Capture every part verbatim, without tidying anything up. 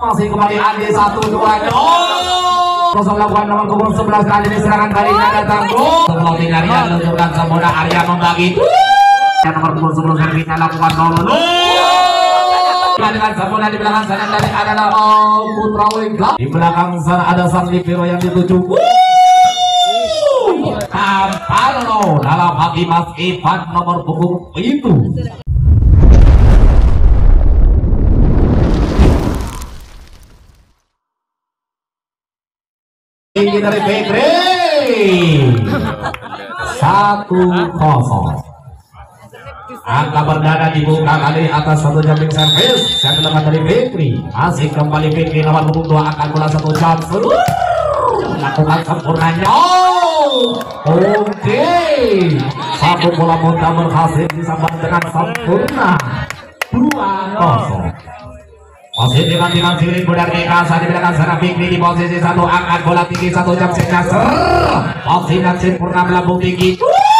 Masih kembali Andi satu dua kosong lakukan nomor punggung sebelas kali ini serangan kalinya datang gol. Floating Arya menunjukkan sempurna Arya membagi. Nomor punggung sebelas Servina lakukan nol. Dengan sempurna di belakang sana dari adalah oh, Putra Wingla. Di belakang sana ada sang libero yang dituju. Tampano dalam hati Mas Ivan nomor punggung itu. Ini dari Fikri satu kosong. Angka berdana dibuka kali atas satu jumping service yang dilakukan dari Fikri. Masih kembali Fikri nomor punggung dua akan bola satu jam seluruh lakukan sempurnanya. Oh, oke okay. Satu bola muntah berhasil disambar dengan sempurna dua kosong. Masih dengan dengan siring budar Mikasa di belakang sana Fikri di posisi satu angkat bola tinggi satu jam senyasar. Masih dan sempurna melambung tinggi.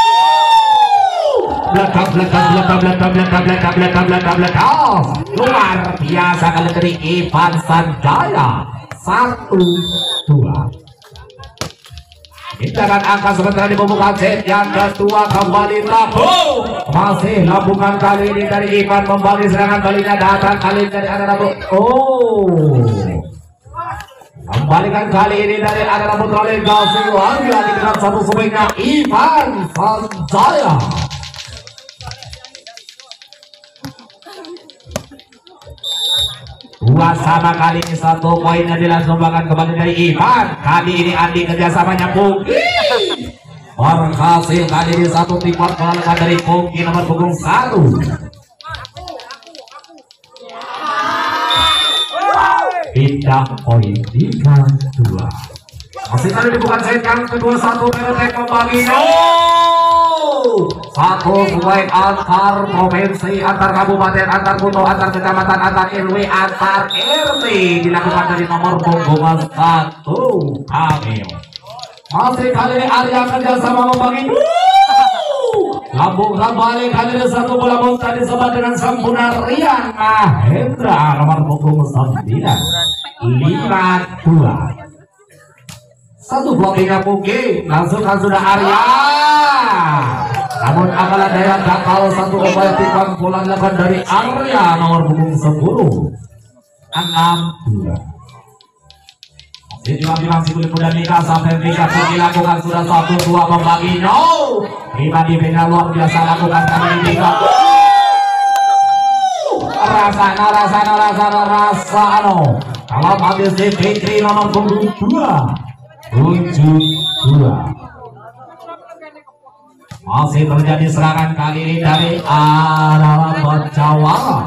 Belakang belakang belakang belakang belakang belakang belakang belakang belakang luar biasa kali dari Ivan Sanjaya satu dua. Hindaran angka sementara di pembukaan set yang kedua kembali tabung. Masih lambungan kali ini dari Ivan membagi serangan balinya datang kali dari ada Rabu. Oh, kembalikan kali ini dari ada Rabu oleh Gasing lagi lagi dengan satu swingnya Ivan Sanjaya. Dua sama kali ini satu poinnya dilangsungkan kembali dari Ivan. Kali ini Andi kerjasamanya Pungki berhasil kali ini satu tipat bola dari Pungki nomor punggung satu. Pindah poin tiga dua. Masih kali dibuka set yang kedua satu Meretek membagi. Satu sesuai antar provinsi, antar kabupaten, antar kota, antar kecamatan, antar R W, antar R T dilakukan dari nomor punggung satu Kamil. Masih kali ini Arya kerjasama membagi. Lambung kembali kali ini satu bola muntah disebar dengan sempurna Rian Mahendra nomor punggung sembilan lima dua. Satu blocking Pungki langsungkan sudah Arya. Namun apalah daya gagal satu upaya tikam bola dilakukan dari Arya nomor punggung sepuluh enam dua. Masih diambil kulit muda Mika sampai Mika dilakukan sudah satu dua membagi no. Pribadi beda luar biasa lakukan kali ini Mika. Rasana rasana rasana rasano. Kalau habis di Fikri nomor punggung dua tujuh dua. Masih terjadi serangan kali ini dari arah Bacawala.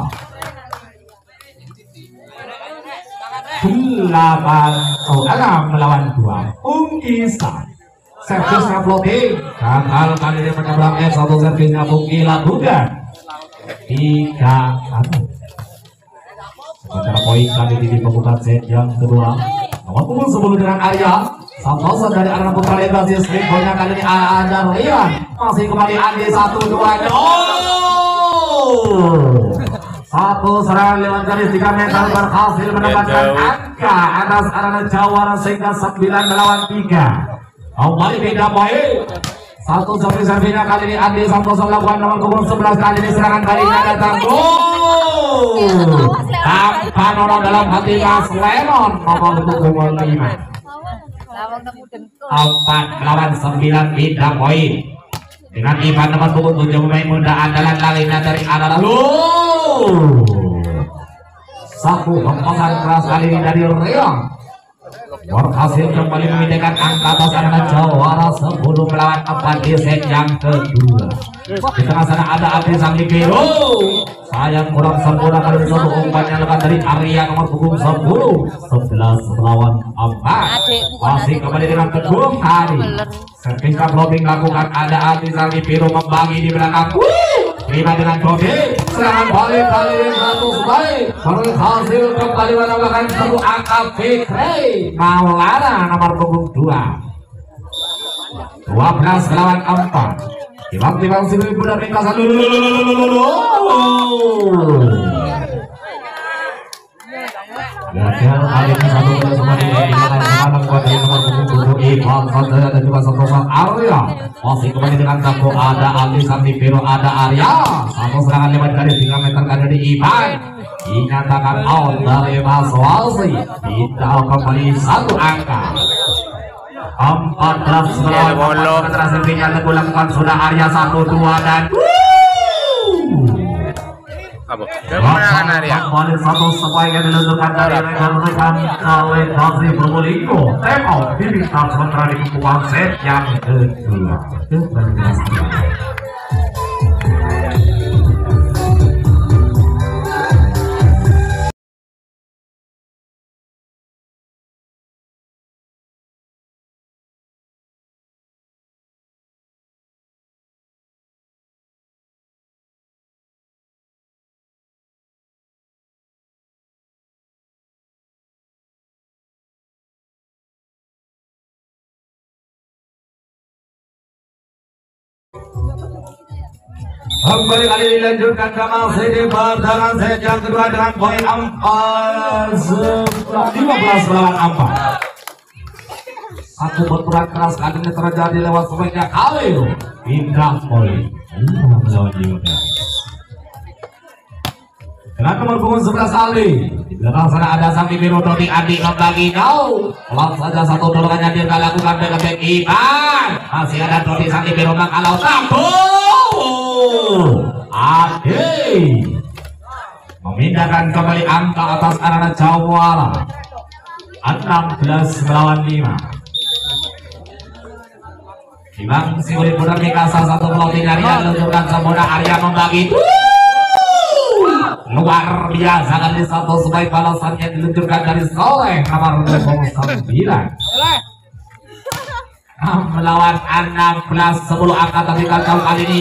Delapan oh enam melawan dua. Ungkisa servisnya floating gagal kali ini menyeberang satu servisnya Pungki lakukan tiga satu. Sementara poin kali ini di pembukaan set yang kedua nomor punggung sepuluh dengan Arya. Santosa dari arah Putra Legasi Slipbonya kali ini ada Rian. Masih kembali Andi satu dua gol. Satu serangan lewat garis tiga meter berhasil mendapatkan angka atas arah Jawara sehingga sembilan melawan tiga. Kembali beda poin. Satu servis-servisnya kali ini Andi Santosa melakukan nomor punggung sebelas kali ini serangan kalinya datang gol. Tanpa orang dalam hati Mas Lemon nomor punggung lima. Empat melawan sembilan beda poin dengan Ivan nomor punggung tujuh pemain muda andalan lainnya dari arah lalu. Satu hembusan keras kali ini dari Rian berhasil kembali memindahkan angka atas arah Jawara sepuluh melawan empat di set yang kedua. Di tengah sana ada Abdi sang libero. Sayang kurang sempurna kali ini satu umpannya lepas dari Arya nomor punggung sepuluh sebelas melawan empat. Masih kembali dengan kedua kali servisnya floating lakukan ada Abdi sang libero membagi di belakang. Terima dengan Kode serangan balik kali ini satu baik berhasil kembali menambahkan satu angka Fikri Maulana nomor punggung dua dua belas melawan empat. Timbang-timbang sini benar ringkasan dulu. gagal kali ini satu kali semua di mana buat dari nomor punggung Ivan Sanjaya dan juga Santosa Arya masih kembali dengan satu ada Ali Santivero ada Arya satu serangan lewat garis tiga meter kali di Ivan dinyatakan out dari Mas Walsi tidak kembali satu angka empat belas melawan terakhir yang dilakukan sudah Arya satu dua dan apa? Kemenangan Arya. Kembali satu sebaik yang diluncurkan dari rekan-rekan oleh Basri Probolinggo. Time out diminta sementara di kumpulan set yang kedua. Kembali kali dilanjutkan ke masih di pertandingan set yang kedua dengan poin empat lima belas melawan empat. Satu benturan keras kali ini terjadi lewat sebaiknya kali pindah poin melawan Yuda. Dengan nomor punggung sebelas Ali di belakang sana ada Santi Biru Dodi Adi membagi jauh pelan saja satu dorongannya dia lakukan dengan back Ivan masih ada Dodi Santi Biru kalau sambung Adi memindahkan kembali angka atas arena Jawara enam belas melawan lima. Imam Siuri Budak Mikasa satu peloting Arya diluncurkan sempurna Arya membagi luar biasa kali satu sebaik balasannya diluncurkan dari Soleh nomor sembilan melawan enam belas sepuluh angka tapi kacau kali ini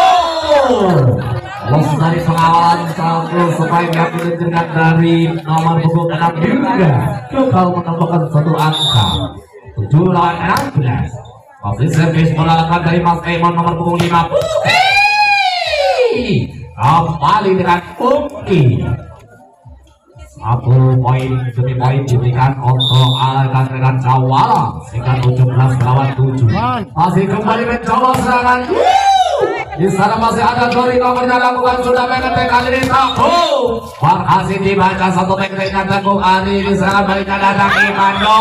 los dari pengawalan satu sebaik yang diluncurkan dari nomor punggung enam hingga gagal menambahkan satu angka tujuh melawan enam belas. Masih servis melakukan dari Mas Emon nomor punggung lima kembali dengan Pungki satu poin demi poin diberikan untuk rekan-rekan Jawara sehingga tujuh belas melawan tujuh. Masih kembali mencoba serangan di sana masih ada Dori nomornya lakukan sudah mengetek kali ini satu berhasil dibaca satu mengeteknya Teguh Ari di serangan baliknya datang Imando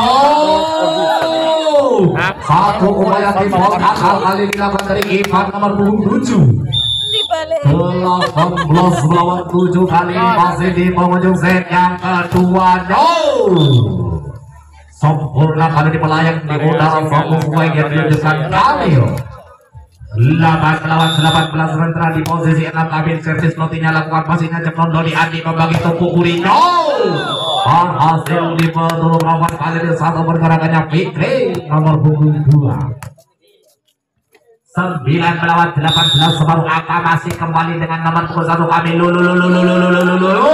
satu upaya timur akal kali dilakukan dari Ivan nomor punggung tujuh delapan belas melawan tujuh kali masih di penghujung set yang kedua no sempurna kali di pelayang di udara fokus baik yang dilanjutkan Kamil delapan melawan delapan belas sementara di posisi enam kabin servis lotinya lakukan pasingnya ceplon Dodi Andi membagi tumpuk Urino berhasil di petulung lawan kali ini satu pergerakannya Fikri nomor punggung dua sembilan melawan delapan belas separuh angka masih kembali dengan nomor punggung satu kami lulu lulu lulu lulu lulu lulu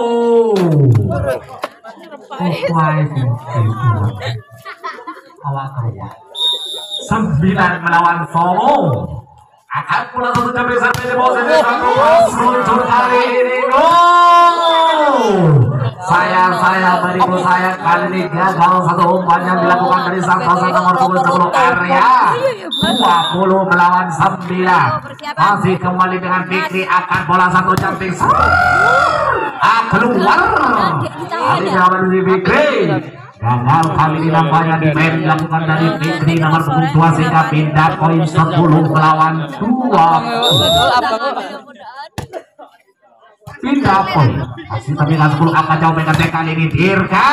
sembilan melawan Solo akan pula satu capai sampai di posisi satu muncul kali ini saya saya beribu saya kali ini gagal satu umpan yang dilakukan dari sang pasang nomor sepuluh Arya dua puluh melawan sembilan masih kembali dengan Fikri akan bola satu jumping ah keluar kali ini akan di Fikri gagal kali ini nampaknya di main dilakukan dari Fikri nomor dua sehingga pindah poin sepuluh melawan dua pindah poin masih terminal sepuluh angka jauh mengetek kali ini Dirga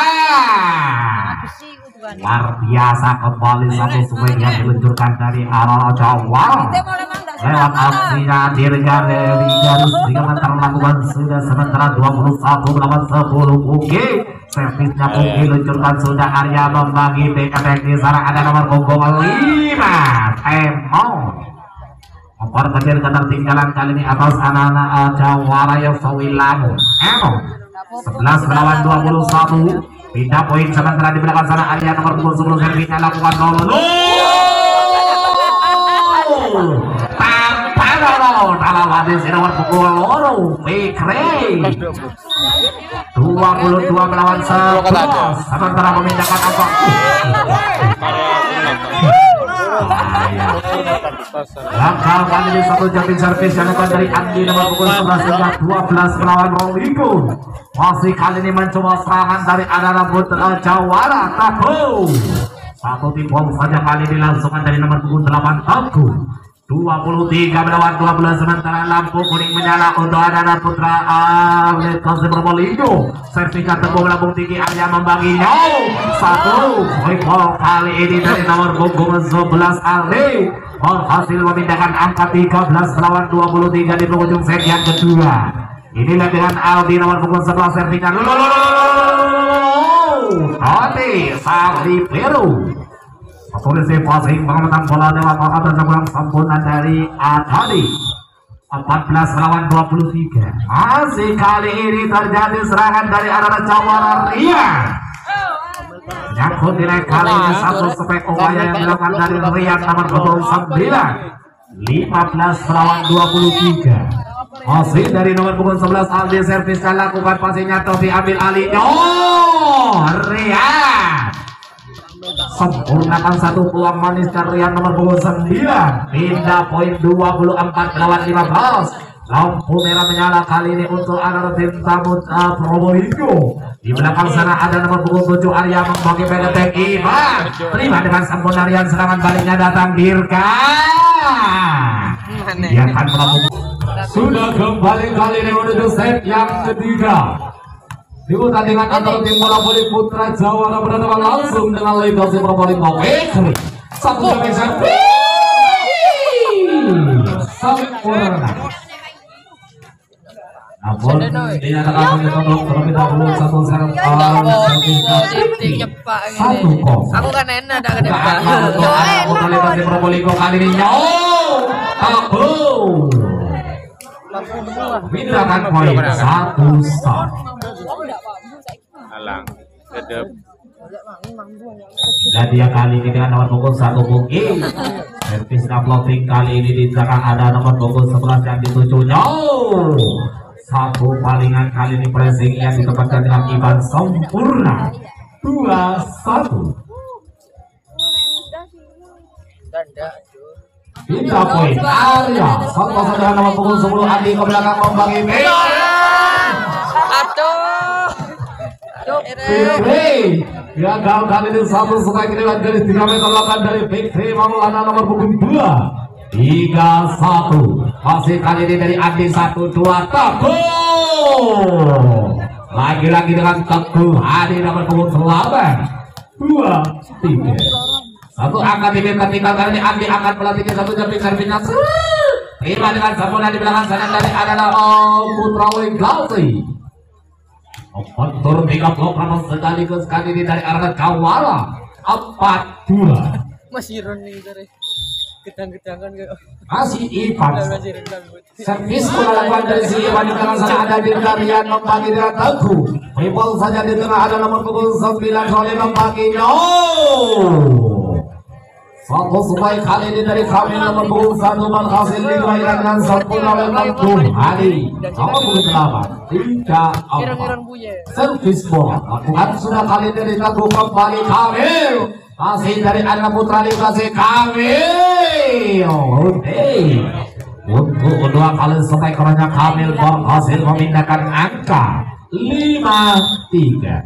luar biasa kembali satu swing yang diluncurkan dari arah Jawa lewat aksinya Dirga dari garis tiga meter melakukan sudah sementara dua puluh satu melawan sepuluh Uki servisnya Uki luncurkan sudah Arya membagi bek di sana ada nomor punggung lima Temon memperkecil ketertinggalan kali ini atas anak-anak Jawara yang Sawilamu Emon sebelas melawan dua puluh satu pindah poin sementara di belakang sana Arya nomor punggung sepuluh servisnya lakukan dulu tanpa dulu dalam hadis nomor punggung loro Fikri dua puluh dua melawan sebelas. Sementara memindahkan angka langkah kali ini satu jumping service yang akan dari Andi nomor pukul sebelas hingga dua belas melawan Rollingo. Masih kali ini mencoba serangan dari Adana Putra Jawara. Tahu satu tim bom saja kali ini langsungan dari nomor pukul delapan Taku. Dua puluh tiga melawan dua belas. Sementara lampu kuning menyala untuk Adana Putra Atlet Kasih Probolinggo. Sertifikat tembok melambung tinggi Arya membaginya satu poin ball kali ini dari nomor punggung sebelas Ali berhasil memindahkan angka tiga belas melawan dua puluh tiga di penghujung set yang kedua. Inilah dengan Aldi nomor punggung sebelas sertifikat Tadi Sari Peru. Polisi passing pengamatan bola lewat angkatan sebelah sempurna dari Adadi. Empat belas melawan dua puluh tiga. Masih kali ini terjadi serangan dari Adana Jawara Ria. Nyangkut nilai kali ini satu spek upaya yang dilakukan dari Rian nomor punggung sembilan. lima belas melawan dua puluh tiga. Masih dari nomor punggung sebelas Aldi servis dan lakukan passingnya atau diambil alih. Oh, Rian sempurnakan satu peluang manis dari Rian nomor punggung sembilan. Pindah poin dua puluh empat melawan lima belas. Lampu merah menyala kali ini untuk anak tim tamu uh, Probolinggo. Di belakang sana ada nomor punggung tujuh Arya membagi penetek Iman. Terima dengan sempurna Rian, serangan baliknya datang Dirga. Dia akan melakukan. Sudah kembali kali ini menuju set yang ketiga. Di pertandingan antara tim bola voli Putra Jawara berhadapan langsung dengan Legasi Probolinggo. Satu jam servis sempurna. Namun dinyatakan untuk terlebih dahulu satu servis satu kok. Aku kan enak dah kan. Untuk Legasi Probolinggo kali ini jauh. Tahu. Pindahkan poin satu stop. Alang, kedep. Dan dia kali ini dengan nomor punggung satu bungki. Servis blocking kali ini di belakang ada nomor punggung sebelas yang dituju jauh. Satu palingan kali ini pressing yang ditempatkan dengan Iban sempurna. Dua satu. Pindah poin Arya. Satu saja nomor punggung sepuluh Andi ke belakang membagi Fikri gagal kali ini satu strike lewat garis tiga meter delapan dari Fikri Maulana nomor punggung dua. Tiga satu. Masih kali ini dari Andi satu dua Teguh. Lagi-lagi dengan Teguh Adi nomor punggung delapan. Dua tiga. Satu angka di ketika kali ini Andi akan melatihnya satu jam servisnya. Terima dengan sempurna di belakang sana dari adalah Putra Legasi. Kontur tiga program sekaligus kali ini dari arah Jawara. Empat dua. Masih running dari gedang-gedangan kayak. Masih Ivan. Servis melakukan dari si Ivan di belakang sana ada di Rian membagi dengan Teguh. Ribol saja di tengah ada nomor punggung sembilan oleh membagi. No. Satu supaya kali ini dari kami nomor punggung satu berhasil dilahirkan dengan sempurna oleh Teguh Adi. Nomor punggung delapan. Tiga empat. Servis bola lakukan sudah kali ini Teguh kembali Kamil. Masih dari Adana Putra Legasi Kamil. Oke. Untuk kedua kali selesai kerana Kamil berhasil memindahkan angka lima tiga.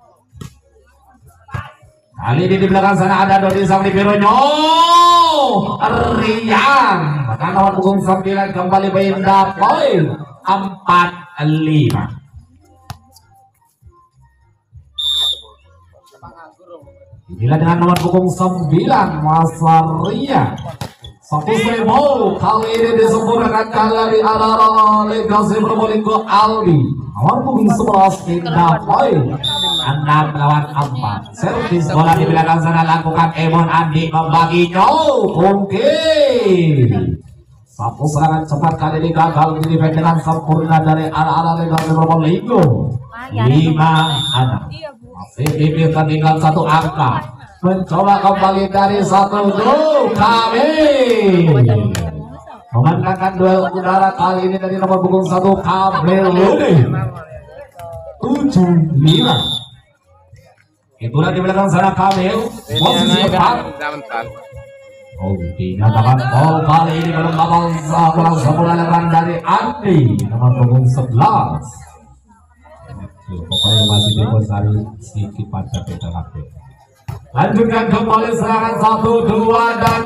Kali ini di belakang sana ada Dodi Samri Bironyo Rian. Maka nomor punggung sembilan kembali pindah poin empat lima. Inilah dengan nomor punggung sembilan Mas Rian. Satu seribu kali ini disempurnakan dari arah Legasi Probolinggo Aldi. Nomor punggung sebelas pindah poin enam lawan empat. Servis bola di belakang sana lakukan Emon Andi membagi jauh. Oke. Satu serangan cepat kali ini gagal di defend dengan sempurna dari arah-arah Legasi Probolinggo. Lima anak. Masih tipis tinggal satu angka. Mencoba kembali dari satu dulu kami memenangkan duel udara kali ini dari nomor punggung satu Kamil Ludi. tujuh lima. Itulah di belakang sana Kamil posisi empat. Oh, dinyatakan gol kali ini belum bakal kurang sepuluh dari Andi nomor punggung sebelas. Pokoknya masih dibesari sedikit pada beda lagi. Lanjutkan kembali serangan satu dua dan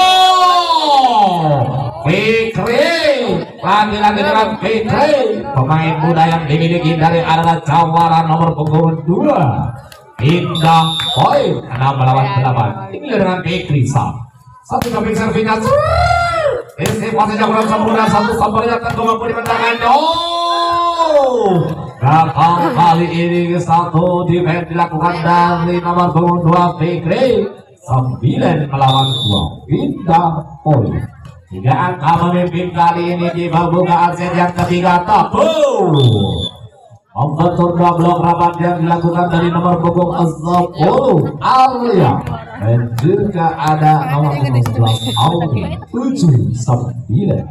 oh Fikri lagi-lagi dengan Fikri, pemain muda yang dimiliki dari arah Jawara nomor punggung dua. Indah poin enam melawan delapan. Ini dengan Fikri sah. Satu kambing servinya. Isi pasnya kurang sempurna, satu sambalnya akan mampu dimenangkan. Oh, gagal kali ini satu defense dilakukan dari nomor punggung dua Fikri. Sembilan melawan dua. Indah poin. Tiga angka memimpin kali ini di pembukaan set yang ketiga. Tabu. Membentur dua blok rapat yang dilakukan dari nomor punggung sepuluh Arya dan juga ada nomor punggung sebelas Audi. Tujuh sembilan.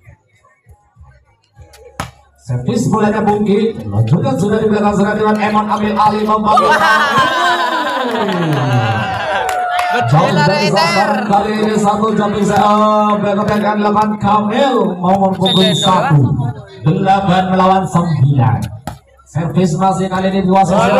Servis mulanya Bungki, lanjutkan sudah di belakang serang dengan Emon ambil alih membangun. Jauh dari sasaran kali ini satu jumping saya berkepekan delapan Kamil nomor punggung satu. Delapan melawan sembilan. Servis masih kali ini dua sisi.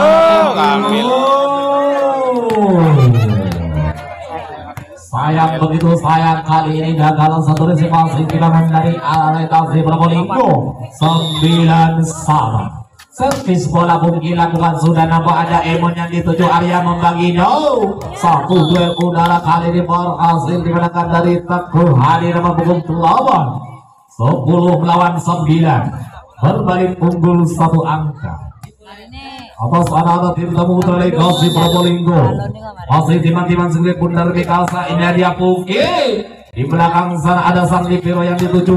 Sayang begitu sayang kali ini gagalan satu resi masih kehilangan dari Aretasi Probolinggo. Sembilan sama. Servis bola Bungki lakukan sudah nampak ada Emon yang dituju Arya membagi no. Satu duel udara kali ini berhasil dimenangkan dari Teguh Hadi nomor punggung delapan. Sepuluh melawan sembilan. Berbalik unggul satu angka atas anak-anak tim tamu delegasi Probolinggo. Masih timan-timan segera Bundar Mikasa. Ini dia Bungki. Di belakang sana ada sang Liviro yang dituju.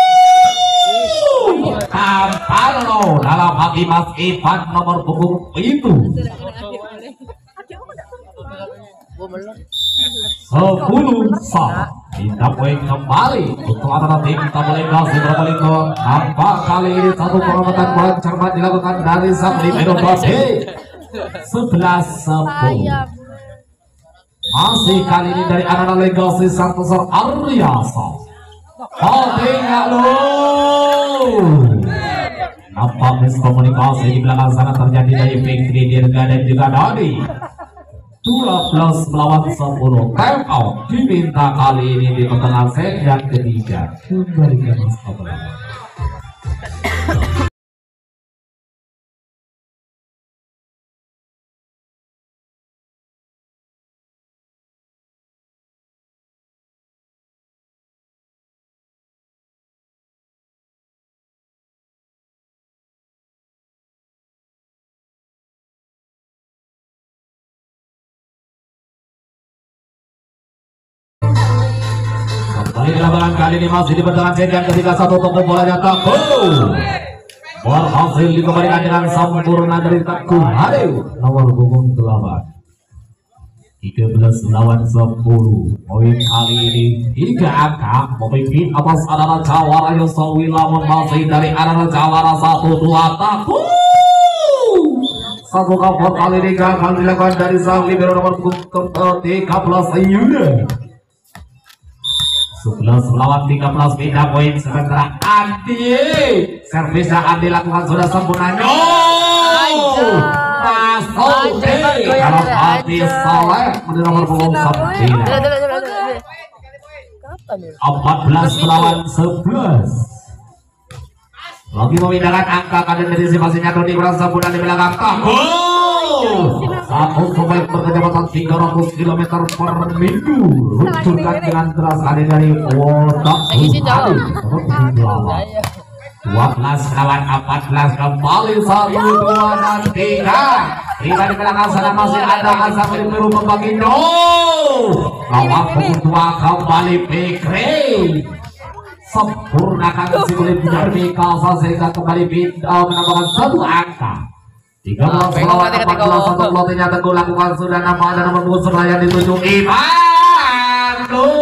Tampano dalam hati Mas Ivan nomor punggung itu. Sepuluh sama. Minta poin kembali untuk anak tim delegasi Probolinggo. Nampak kali ini satu perobotan bola cermat dilakukan dari sang Liviro Bode. Sebelas sepuluh. Masih kali ini dari anak delegasi Santoso Aryasa. Holdingnya lo. Nampak miskomunikasi di belakang sana terjadi dari Fikri Dirga dan juga Dodi. Dua belas melawan sepuluh. Time out diminta kali ini di pertengahan set yang ketiga. Kembalikan Mas Abang. Kali lapangan kali ini masih di pertengahan set yang ketiga. Satu toko bolanya Teguh berhasil dikembalikan dengan sempurna dari Teguh Hadi nomor punggung delapan. Tiga belas melawan sepuluh. Poin kali ini tiga angka memimpin atas adalah Jawara Yosowi. Lamun masih dari adalah Jawara satu dua Teguh. Satu cover kali ini gagal dilakukan dari sang libero nomor punggung tiga belas Yuda. sebelas melawan tiga belas. Pindah poin sementara Andi. Servisnya Andi lakukan sudah sempurna. No. Masuk dalam hati Saleh menjadi nomor punggung sembilan. empat belas melawan sebelas. Lagi memindahkan angka kader dari si masihnya Dodi kurang sempurna di belakang Teguh. Satu pemain berkecepatan tiga ratus kilometer per minggu. Luncurkan dengan keras kali dari Wodak Hadi. dua belas lawan empat belas. Kembali satu dua dan tiga. Tiga di belakang sana masih ada Hasan Liviro membagi no. Lawan pukul dua kembali Fikri. Sempurnakan si kulit dari Mikasa sehingga kembali menambahkan satu angka. Tiga belas melawan empat belas. Satu pelotinya Teguh lakukan sudah nampak ada nomor punggung sebelah yang dituju Ivan.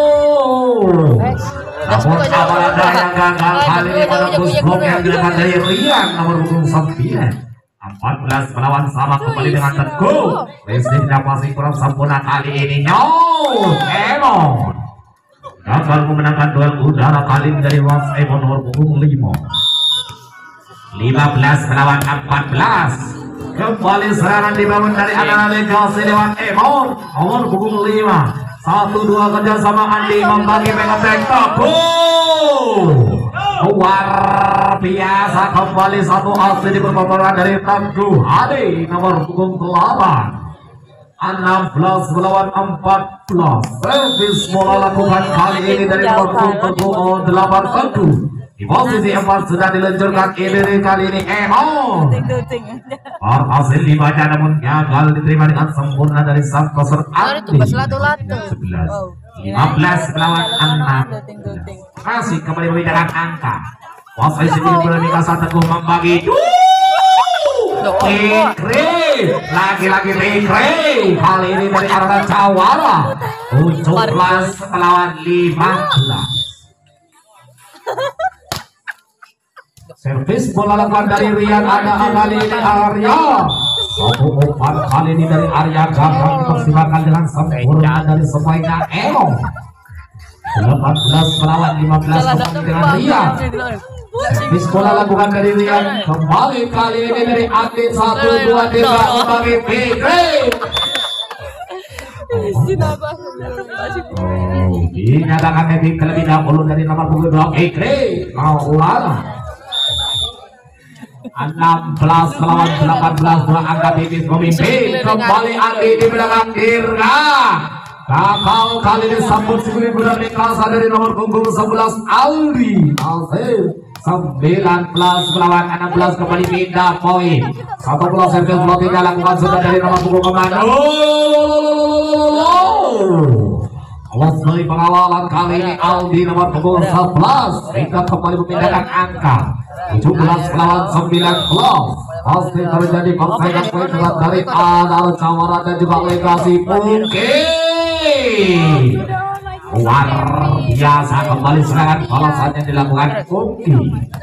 Namun apa ada yang gagal kali ini menembus blok yang dilakukan dari Rian nomor punggung sembilan. empat belas melawan sama kembali dengan Teguh. Listriknya masih kurang sempurna kali ini. No, Emon gagal memenangkan duel udara kali ini dari Was Emon nomor punggung lima. lima belas melawan empat belas. Kembali serangan dibangun dari anak legasi lewat Emon nomor punggung lima. Satu dua kerjasama Andi membagi mengetek Teguh. Luar biasa kembali satu asli di pertempuran dari Teguh Adi nomor punggung delapan. enam belas melawan empat belas. Servis bola lakukan kali ini dari nomor punggung Teguh delapan Teguh. Di posisi empat sudah diluncurkan ini kali ini Emon. Berhasil dibaca namun gagal diterima dengan sempurna dari sang koser Andi. sebelas lima belas melawan enam. Masih kembali membedakan angka. Wasai sendiri berani kasar Teguh membagi. Fikri lagi-lagi Fikri kali ini dari arah Jawara. tujuh belas melawan lima belas. Servis bola lakukan dari Rian ada kali ini Arya. Satu umpan kali ini dari Arya gagal dipersilakan dengan sempurna dari semuanya Emon. delapan belas melawan lima belas kembali dengan Rian. Servis bola lakukan dari Rian kembali kali ini dari Andi. Satu dua tiga kembali Fikri. Oh, dinyatakan Epic terlebih dahulu dari nomor punggung dua Fikri Maulana. enam belas melawan delapan belas. Dua angka tipis memimpin. Kembali Andi di belakang Dirga. Gagal kali ini sambut segini berani kasar dari nomor punggung sebelas Aldi. Aldi sembilan belas melawan enam belas kembali pindah poin. Satu pulau servis pulau tiga lakukan sudah dari nomor punggung kemana. Awas dari pengawalan kali ini Aldi nomor punggung sebelas. Kita kembali memindahkan angka tujuh belas melawan sembilan belas. Pasti terjadi persaingan poin berat dari Adar Jawara dan juga Legasi Pungki. Luar biasa kembali serangan balasannya dilakukan Pungki.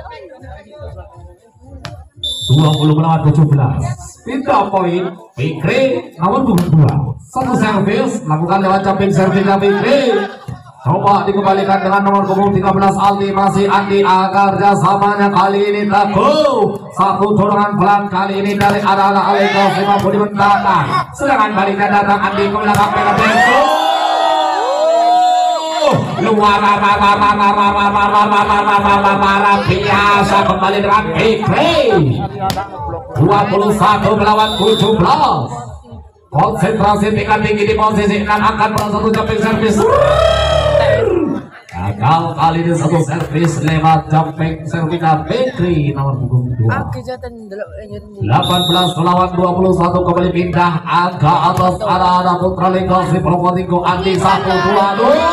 dua puluh melawan tujuh belas. Pindah poin Fikri nomor punggung dua. Satu servis lakukan lewat jumping servis Fikri. Coba dikembalikan dengan nomor punggung tiga belas Aldi. Masih Andi agar jasamanya kali ini Teguh. Satu dorongan pelan kali ini dari anak-anak Alekos lima puluh mendatang. Serangan baliknya datang Andi ke belakang Teguh. Luar biasa kembali dengan Fikri. dua puluh satu melawan tujuh belas. Konsentrasi tingkat tinggi di posisi enam akan satu jumping servis. Gagal kali ini satu servis lewat jumping servis Fikri nomor punggung dua. delapan belas melawan dua puluh satu kembali pindah angka atas arah putra Legasi Provotico Andi satu dua dua.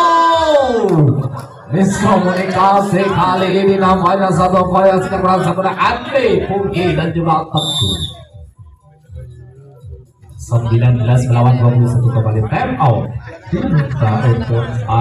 Miskomunikasi kali ini namanya satu poin sekarang sebenarnya Andi Pungki dan juga Teguh. sembilan belas melawan dua puluh satu kembali time out. Kita untuk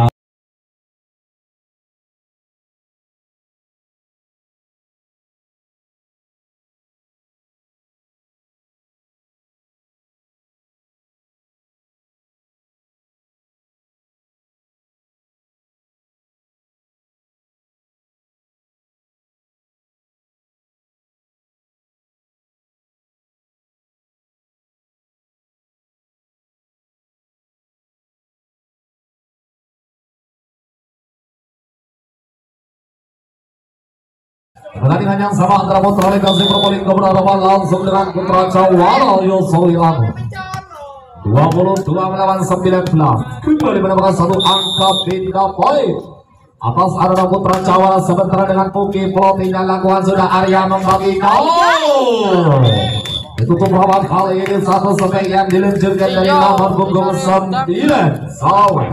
pertandingan yang sama antara putra Legasi Probolinggo berhadapan langsung dengan putra Jawara Yosowilango. dua puluh dua melawan sembilan belas. Kembali mendapatkan satu angka pindah poin atas arena putra Jawara. Sementara dengan Pungki floatingnya lakukan sudah Arya membagi gol. Ditutup rapat kali ini satu sebaik yang diluncurkan dari nomor punggung sembilan Sawe.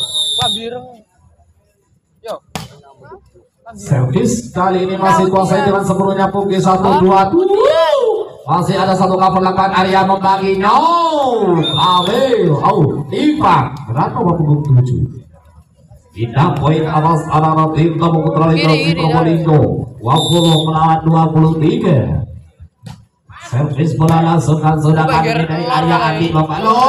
Servis kali ini masih kuasai dengan sepenuhnya Pungki satu dua. Masih ada satu cover lakukan Arya membagi no. Ambil oh Ivan berat nomor punggung tujuh. Pindah poin atas anak tim Tamu Putra Legasi Probolinggo dua puluh melawan dua puluh tiga. Servis bola langsungkan sudah kali ini dari Arya Andi Bapak lo.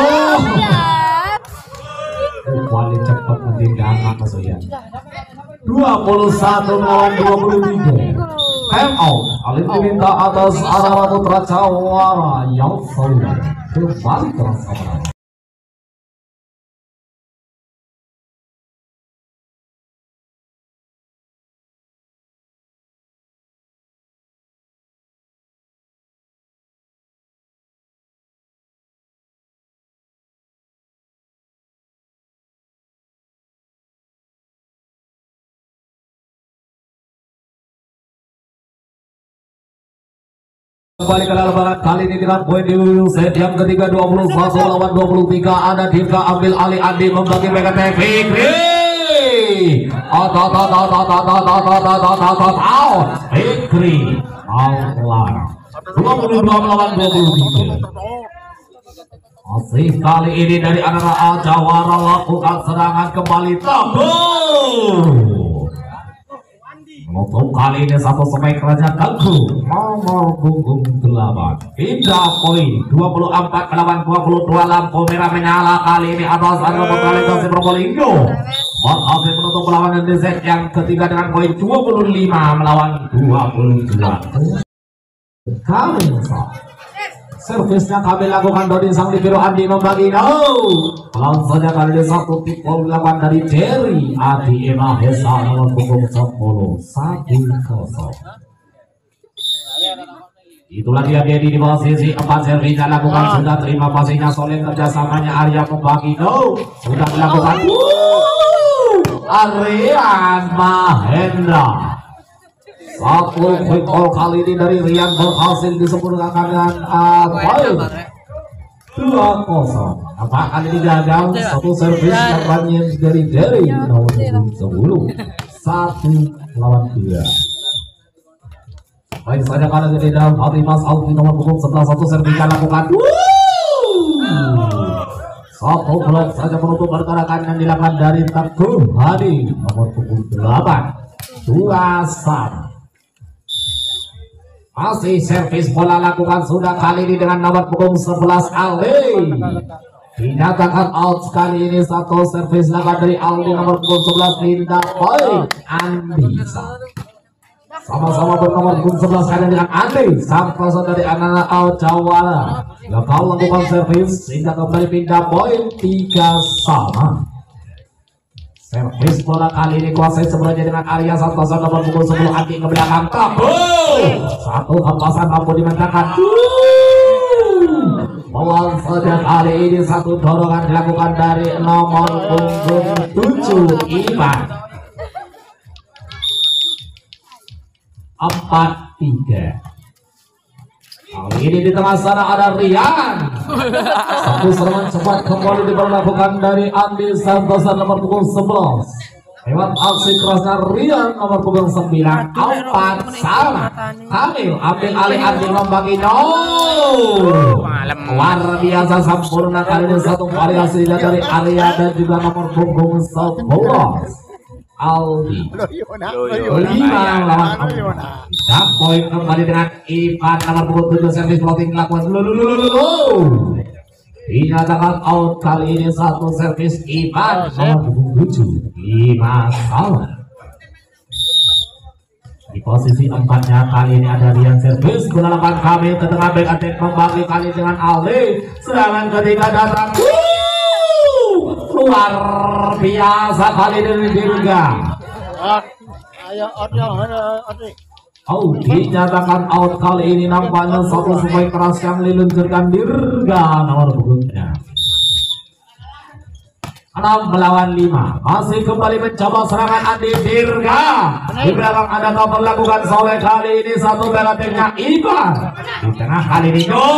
Kuali cepat mentinggalkan maksudnya. dua puluh satu melawan dua puluh tiga. Time out. Kali ini minta atas arah Putra Jawara yang sudah kembali ke lapangan. Kembali ke lapangan kali ini dengan poin di set yang ketiga dua puluh satu lawan dua puluh tiga. Ada Dirga ambil alih Andi membagi mereka teknik. Atau atau atau atau atau atau atau atau atau atau Fikri Aular dua puluh dua melawan dua puluh tiga. Masih kali ini dari anak Jawara lakukan serangan kembali tabung. Untuk kali ini satu sebaik kerajaan Tengku nomor punggung delapan. Pindah poin dua puluh empat melawan dua puluh dua. Lampu merah menyala kali ini atas adalah Probolinggo Probolinggo. Berhasil menutup perlawanan di set yang ketiga dengan poin dua puluh lima melawan dua puluh dua. Kali servisnya kami lakukan dari sang libero Andi membagi no. Langsung saja kali ini satu tipol dilakukan dari Jerry Adi Ema Hesa nomor punggung sepuluh satu kosong. Itulah dia Dedi di posisi empat. Servisnya lakukan sudah terima pastinya solid kerjasamanya Arya membagi no. Sudah dilakukan Aryan Mahendra. Satu quick ball kali ini dari Rian berhasil disempurnakan dengan poin dua kosong. Apakah ini gagal? Satu servis lawannya dari Jerry nomor sepuluh satu lawan tiga. Baik saja karena di dalam hati Mas Alfi nomor punggung sebelas. Satu servis lakukan satu blok saja menutup pergerakan yang dilakukan dari Teguh Hadi nomor punggung delapan dua satu. Masih servis bola lakukan sudah kali ini dengan nomor punggung sebelas Ali. Dinyatakan out kali ini satu servis lakukan dari Aldi nomor punggung sebelas. Pindah poin Andisa. Sama-sama bernomor punggung sebelas kali dengan Andi. Sang pasang dari anak out Jawara. Gagal lakukan servis sehingga kembali pindah poin tiga sama. Servis bola kali ini kuasai sebenarnya dengan Arya Santoso nomor punggung sepuluh. Andi ke belakang kabel. Satu hempasan mampu dimenangkan. Bawang saja kali ini satu dorongan dilakukan dari nomor punggung tujuh Ivan. Empat tiga. Kali ini di tengah sana ada Rian. Satu serangan cepat kembali diberlakukan dari Andi Santosa nomor punggung sebelas. Lewat aksi kerasnya Rian nomor punggung sembilan. Empat sama. Kamil ambil alih Andi membagi no. Luar biasa sempurna kali ini satu variasi dari Arya dan juga nomor punggung sebelas. Aldi lima lawan empat. Poin kembali dengan Ivan nomor punggung tujuh. Servis floating lakukan lulu. Dinyatakan out kali ini satu servis Ivan nomor punggung tujuh. Lima salah. Di posisi empatnya kali ini ada Rian. Servis gunakan kami ke tengah back attack membagi kali dengan Aldi. Serangan ketiga datang. Luar biasa kali ini Dirga. Oh, dinyatakan out kali ini nampaknya satu spike keras yang diluncurkan Dirga nomor punggungnya. enam melawan lima. Masih kembali mencoba serangan Andi Dirga. Di belakang ada cover lakukan soleh kali ini satu belateknya Ivan. Di tengah kali ini go.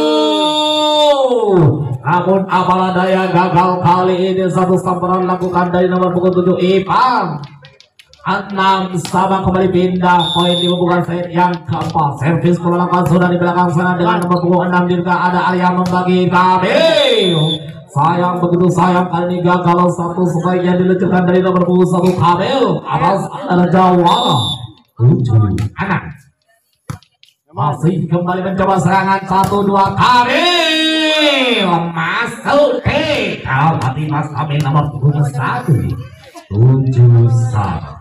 Namun apalah daya gagal kali ini satu samperan lakukan dari nomor punggung tujuh Ivan. enam sama kembali pindah poin di pembukaan set yang keempat. Servis melakukan sudah di belakang sana dengan nomor punggung enam Dirga. Ada Arya membagi Kamil. Sayang begitu sayang kali ini gagal satu sebaiknya diluncurkan dari nomor punggung satu Kamil atas ada Jawara tujuh anak. masih kembali mencoba serangan satu dua kali masuk ke kalau hati Mas Kamil nomor punggung satu tujuh satu.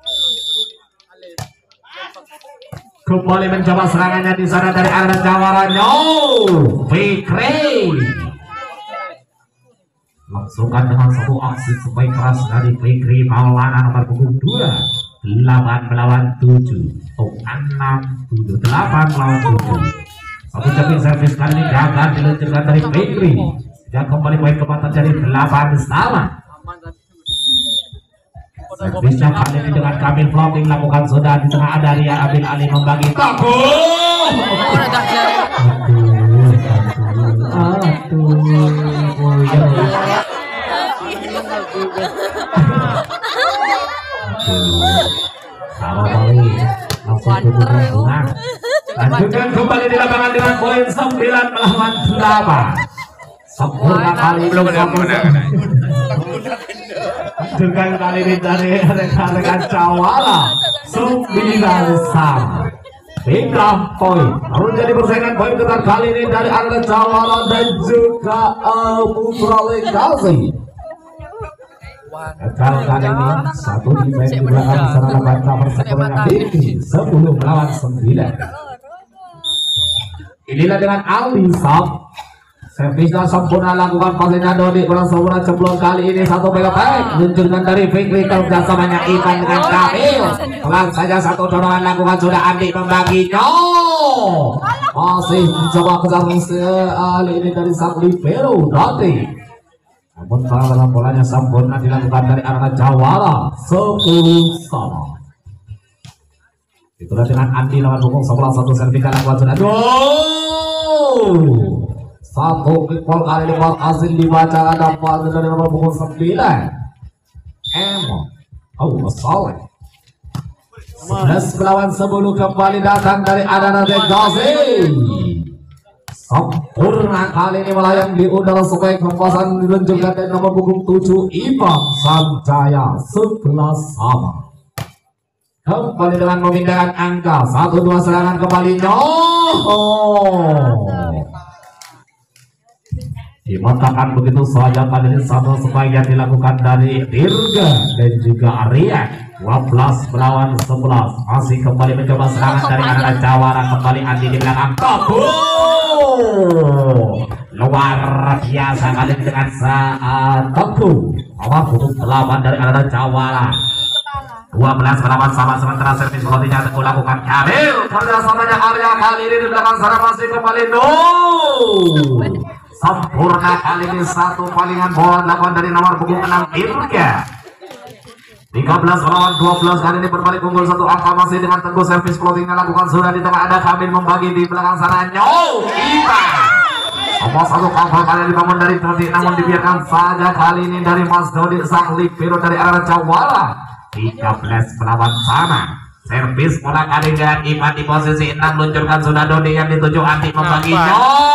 Kembali mencoba serangannya di sana dari arah Jawara. No, Fikri langsungkan dengan satu aksi supaya keras dari Fikri Maulana nomor punggung dua. Delapan melawan tujuh, oh enam tujuh, delapan melawan tujuh. Satu jepit servis kali ini gagal diluncurkan dari Fikri. Dan kembali poin keempat terjadi delapan sama. Servisnya kali ini dengan Kamil floating lakukan sudah di tengah ada Ria Abil Ali membagi tabu. Kalau kali langsung tutup lanjutkan kembali di lapangan dengan poin sembilan melawan delapan. Sempurna kali belum ada kemenangan. Dengan kali ini dari rekan-rekan Cawara sembilan sama. Tiga poin. Lalu jadi persaingan poin ketat kali ini dari arah Cawara dan juga Abu Prolekasi. Gagal kali ini satu di back di belakang serangan baca persekutuan Diki sepuluh melawan sembilan. Inilah dengan Aldi Sab. Servisnya sempurna lakukan pasnya Dodi kurang sempurna ceblong kali ini satu megapack luncurkan dari Fikri kerjasamanya Ivan dengan Kamil. Pelan saja satu dorongan lakukan sudah Andi membaginya. Masih mencoba kejar kali ini dari sang libero Dodi. Namun kalau dalam bolanya sempurna dilakukan dari arah Jawara sepuluh sama. Itulah dengan Andi lawan punggung sebelah satu sertifikat lakukan sudah. Wow. Satu kickball kali ini ball hasil dibaca ada ball dari nomor punggung sembilan. Emo. Oh, solid. sebelas melawan sepuluh kembali datang dari Adana Gazi. Sempurna kali ini melayang di udara supaya kempasan diluncurkan dari nomor punggung tujuh Ibang Sanjaya sebelas sama. Kembali dengan memindahkan angka satu dua serangan kembali. No. Dimatakan begitu saja kali ini satu supaya dilakukan dari Dirga dan juga Arya. Dua belas melawan sebelas. Masih kembali mencoba serangan dari arah Jawara. Kembali Andi di belakang Tabu. Luar biasa kali ini dengan saat Tabu. Awal butuh delapan dari arah Jawara. dua belas melawan sama sementara servis pelotinya Teguh lakukan Kamil. Kerjasamanya Arya kali ini di belakang sana masih kembali no. Sempurna kali ini satu palingan bola dilakukan dari nomor punggung enam Irga. tiga belas melawan dua belas kali ini berbalik unggul satu angka masih dengan Teguh servis floatingnya lakukan sudah di tengah ada Kamil membagi di belakang sana. No, kita. Nomor satu cover kali dibangun dari Dodi namun dibiarkan saja kali ini dari Mas Dodi sang libero dari arah Jawara. tiga belas melawan sama. Servis bola kali dengan Ivan di posisi enam luncurkan sudah Dodi yang dituju Andi membagi. No.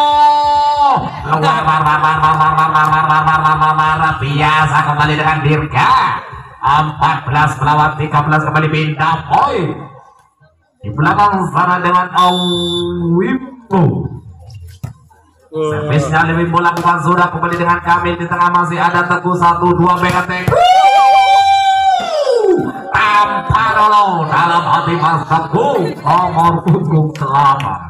Biasa kembali dengan Dirga. Empat belas melawan tiga belas kembali pindah poin di belakang sana dengan Awimbo. Servisnya lebih bola bukan sudah kembali dengan Kamil di tengah masih ada Teguh satu dua megatek. Tanpa dulu dalam hati Mas Teguh nomor punggung delapan.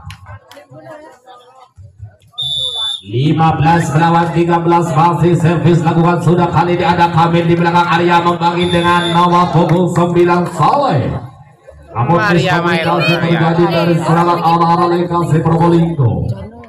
lima belas melawan tiga belas masih servis lakukan sudah kali ini ada Kamil di belakang Arya membagi dengan nomor punggung sembilan Saleh. Namun diskomunikasi terjadi dari serangan arah-arah Lekasi Probolinggo.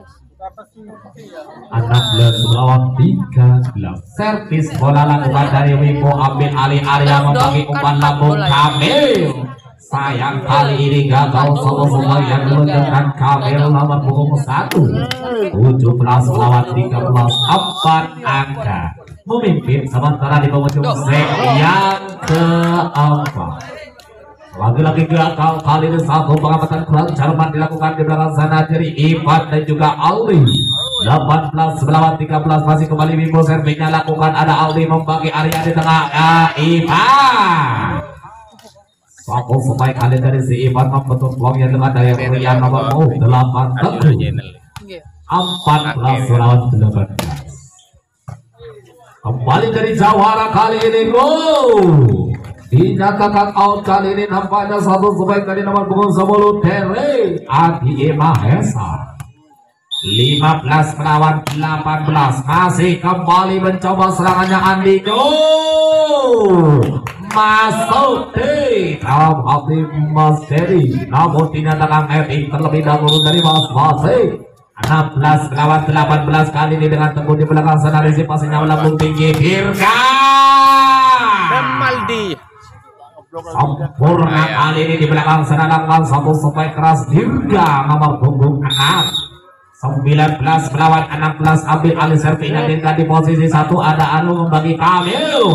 enam belas melawan tiga belas. Servis bola lakukan dari Wimbo ambil alih Arya membagi umpan lambung Kamil. Sayang kali ini gagal sama-sama yang diluncurkan Kamil nomor punggung satu. tujuh belas melawan tiga belas empat angka memimpin sementara di penghujung set yang keempat. Lagi-lagi gagal kali ini satu pengamatan kurang Jerman dilakukan di belakang sana dari Ivan dan juga Aldi. delapan belas melawan tiga belas masih kembali Bimbo servisnya lakukan ada Aldi membagi Arya di tengah uh, Ivan. Satu supaya kali dari si Ivan membentuk peluangnya dengan dari Rian nomor delapan Teguh empat belas lawan delapan belas. Kembali dari Jawara kali ini gol dinyatakan out kali ini nampaknya satu supaya dari nomor punggung sepuluh Tere Adi Mahesa. Lima belas melawan delapan belas, masih kembali mencoba serangannya Andiko, masuk di dalam hati Mas Ferry, namun dinyatakan epic terlebih dahulu dari Mas Masih. Enam belas melawan delapan belas kali ini dengan Teguh di belakang sana, risipasinya melambung tinggi Dirga Maldi sempurna kali ini di belakang sana, lakukan satu supaya keras Dirga nomor punggung enam. Sembilan belas melawan enam belas, ambil alih servisnya Dirga di posisi satu, ada Anu membagi Kamil.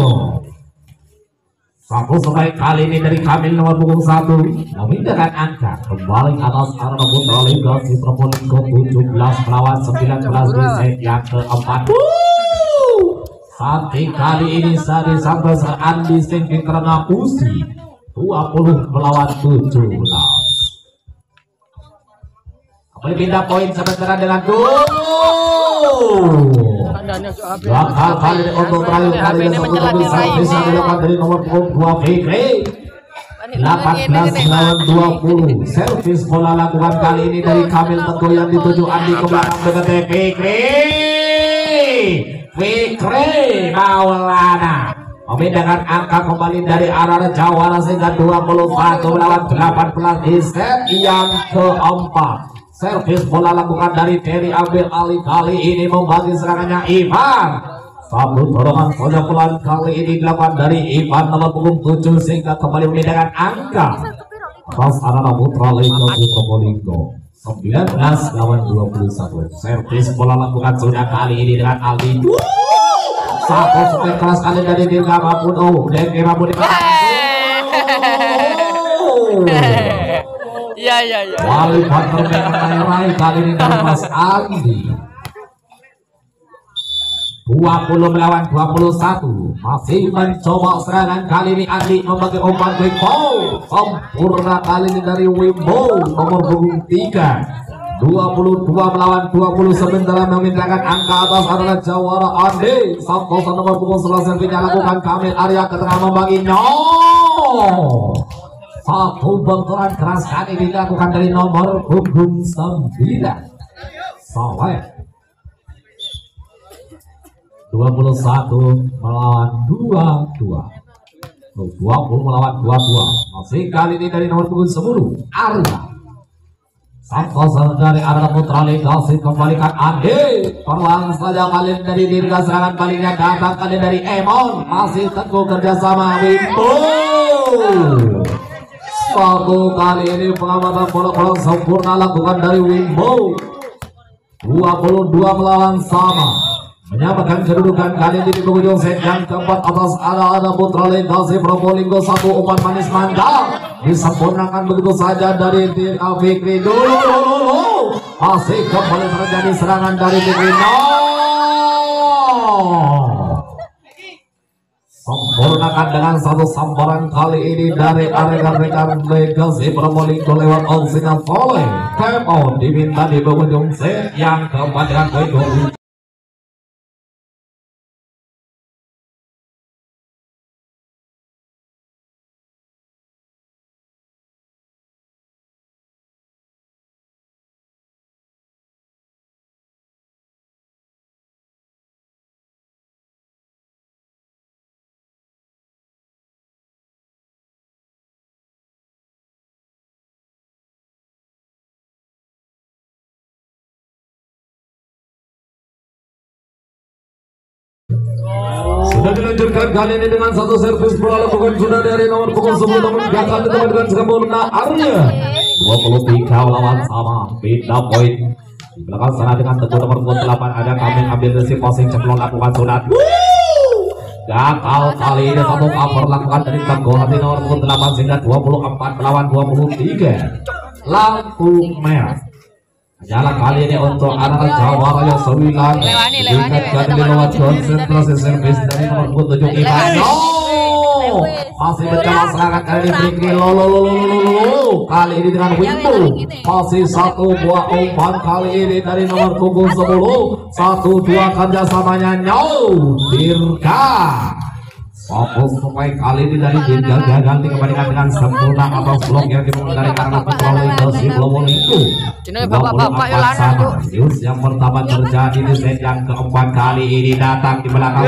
Satu supaya kali ini dari Kamil nomor punggung satu memindahkan angka kembali atas arah Putra Liga si Probolinggo tujuh belas melawan sembilan belas di set yang keempat. Sampai kali ini Sari sampai Andi Singking karena Usi dua puluh melawan tujuh belas. Kembali pindah poin sementara dengan gol. Bakal kali ini untuk terakhir kali ini satu terbesar bisa dilakukan dari nomor dua Fikri. delapan belas melawan dua puluh. Servis bola lakukan kali ini dari Kamil Teguh yang dituju Andi ke belakang dengan Fikri. Fikri Maulana memindahkan angka kembali dari arah Jawara sehingga dua puluh satu melawan delapan belas di set yang keempat. Servis bola lakukan dari Terry, ambil alih kali ini membagi serangannya Ivan. Satu dorongan saja pelan kali ini dilakukan dari Ivan nomor punggung tujuh sehingga kembali memindahkan angka atas anak Putra Liga Probolinggo sembilan belas lawan dua puluh satu. Servis bola lakukan sudah kali ini dengan Aldi. Satu supaya keras kali dari Dirga maupun oh Dirga maupun Ya ya ya. Wali partner mengenai kali ini dari Mas Andi. dua puluh melawan dua puluh satu, masih mencoba serangan kali ini Andi membagi umpan Wimbo. Sempurna kali ini dari Wimbo nomor punggung tiga. dua puluh dua melawan dua puluh, sementara memindahkan angka atas adalah Jawara Andi. Santosa nomor punggung sebelas yang lakukan Kamil Arya ke tengah membaginya. Satu benturan keras kali dilakukan dari nomor punggung sembilan Soleh. Dua puluh satu melawan dua puluh dua, dua puluh melawan dua puluh dua. Masih kali ini dari nomor punggung sepuluh Arya. Santosa dari arah Putra Liga kembalikan Andi. Perlahan saja kali ini dari Dirga, serangan baliknya datang kali dari Emon. Masih Teguh kerjasama Wimbo. Satu kali ini pengamatan bola-bola sempurna lakukan dari Wimbo. dua puluh dua melawan sama, menyamakan kedudukan kali ini di penghujung set yang keempat atas ada Putra Liga Probolinggo. Satu umpan manis mantap disempurnakan begitu saja dari Dirga Fikri. Dulu dulu masih kembali terjadi serangan dari Fikri. No, sempurnakan dengan satu sambaran kali ini dari rekan-rekan Legasi Probolinggo lewat Olsina Soleh. Time out diminta di penghujung set yang keempat dengan poin dua puluh. Sudah dilanjutkan kali ini dengan satu servis bola lakukan sudah dari nomor punggung sepuluh, namun gagal ditemukan sempurna Arya. dua puluh tiga lawan sama, beda poin. Di belakang sana dengan Teguh nomor punggung delapan ada Kamil, ambil resi posing ceplok lakukan sunat. Gagal kali ini satu cover lakukan dari Teguh nanti nomor punggung delapan sehingga dua puluh empat melawan dua puluh tiga. Lampu merah. Jalan kali ini untuk anak Jawara yang sembilan. Diingatkan di lewat konsentrasi servis dari nomor tujuh Ivan. masih mencoba serangan kali ini Fikri lolo kali ini dengan Windu masih satu buah umpan kali ini dari nomor punggung sepuluh satu dua kerjasamanya Nyaw Dirga. Fokus supaya kali ini dari Dirga gagal dikembalikan dengan sempurna atas blok yang dimulai dari karena petroli dosi global itu. Bapak-bapak News yang pertama terjadi di set yang keempat kali ini datang di belakang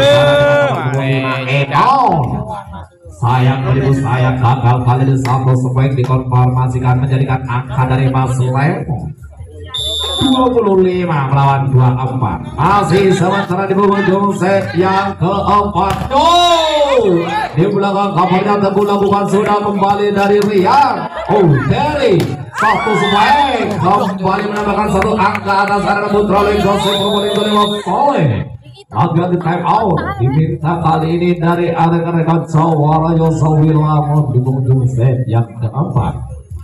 sayang beribu sayang gagal kali ini satu supaya dikonfirmasikan menjadikan angka dari Mas Lemo dua puluh lima melawan dua puluh empat. Masih sementara di penghujung set yang keempat. Oh, di belakang kabarnya Teguh Labuhan sudah kembali dari Rian. Oh, dari satu sebaik kembali menambahkan satu angka atas arena Putra Joseph Probolinggo lima oleh agak di time out diminta kali ini dari rekan-rekan Sawara Yosawi Lamun di penghujung set yang keempat.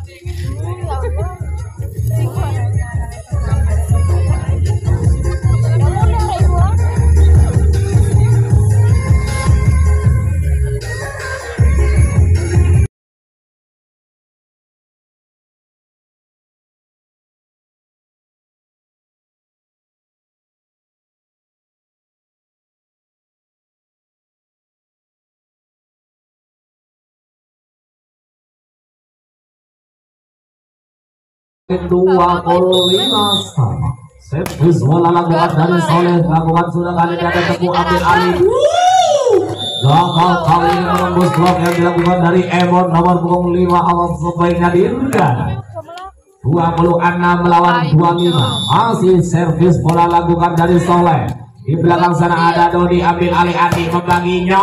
dua puluh lima sama servis bola lakukan dari Soleh lakukan sudah kali ini ada Teguh ambil alih gagal kali ini menembus blok yang dilakukan dari Emon nomor punggung lima awas sebaiknya Dirga dua puluh enam melawan dua puluh lima masih servis bola lakukan dari Soleh di belakang sana ada Dodi ambil alih Adi membaginya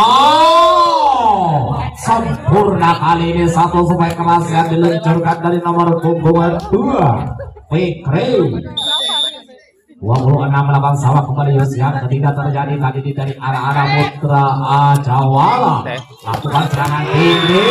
sempurna kali ini satu supaya keras yang diluncurkan dari nomor punggung dua Fikri dua puluh enam melawan sawah kembali yang ketiga terjadi tadi di dari arah-arah Putra Ajawala lakukan serangan Fikri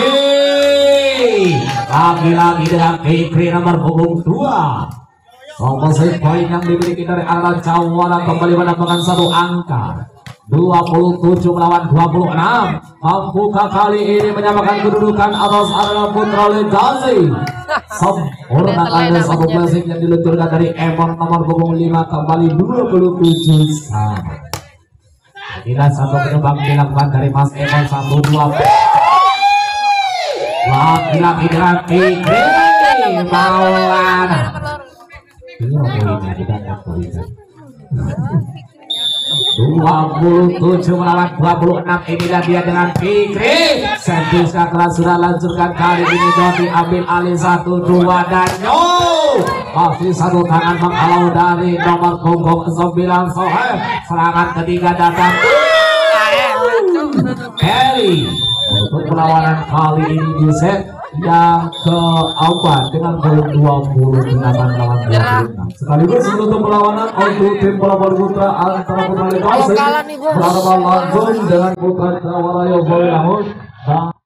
lagi-lagi dengan Fikri nomor punggung dua komposisi poin yang dimiliki dari arah Jawala kembali menambahkan satu angka dua puluh tujuh melawan dua puluh enam mampukah kali ini menyamakan kedudukan atas arena Putra Legasi sempurna kali satu blessing yang diluncurkan dari Emon nomor punggung lima kembali dua puluh tujuh sama tidak satu penyumbang dilakukan dari Mas Emon satu dua lagi-lagi dengan Fikri Maulana ini poinnya tidak ada poinnya dua puluh tujuh melawan dua puluh enam inilah dia dengan Fikri servisnya keras sudah lancurkan kali ini Dodi ambil alih satu dua dan no masih satu tangan menghalau dari nomor punggung sembilan Soheb serangan ketiga datang Kelly untuk perlawanan kali ini di set yang keempat dengan poin dua puluh delapan melawan dua puluh enam sekaligus menutup perlawanan untuk tim bola voli putra antara Putra Legasi berhadapan langsung dengan Putra Jawara Yosawi Lamun.